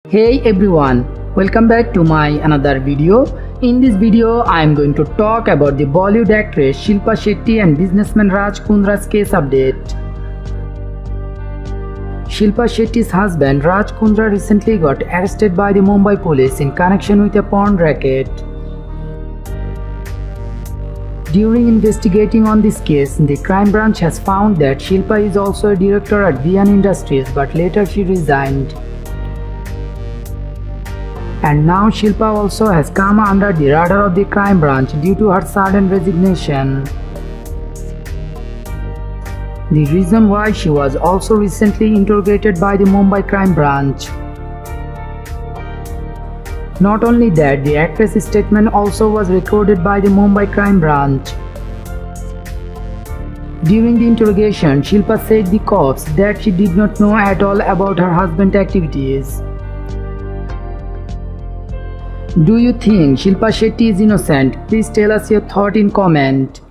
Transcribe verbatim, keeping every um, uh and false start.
Hey everyone, welcome back to my another video. In this video, I am going to talk about the Bollywood actress Shilpa Shetty and businessman Raj Kundra's case update. Shilpa Shetty's husband Raj Kundra recently got arrested by the Mumbai police in connection with a porn racket. During investigating on this case, the crime branch has found that Shilpa is also a director at Vian Industries, but later she resigned. And now Shilpa also has come under the radar of the crime branch due to her sudden resignation. The reason why she was also recently interrogated by the Mumbai crime branch. Not only that, the actress' statement also was recorded by the Mumbai crime branch. During the interrogation, Shilpa said to the cops that she did not know at all about her husband's activities. Do you think Shilpa Shetty is innocent? Please tell us your thought in comment.